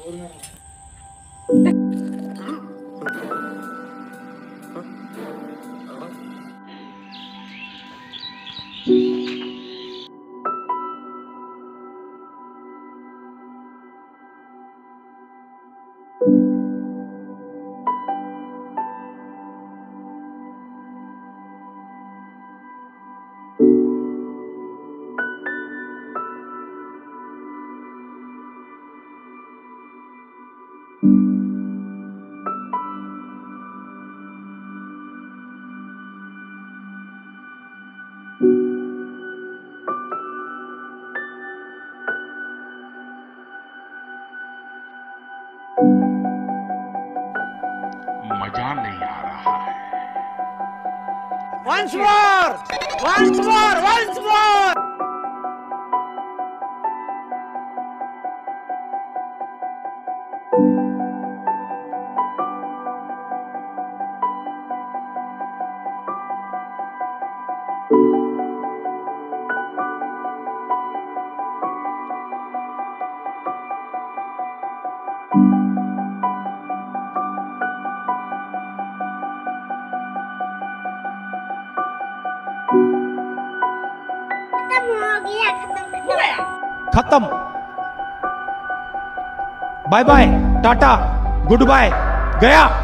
मजा नहीं आ रहा है। Once more! Once more! Once more! खत्म। Bye bye, tata, good bye, गया।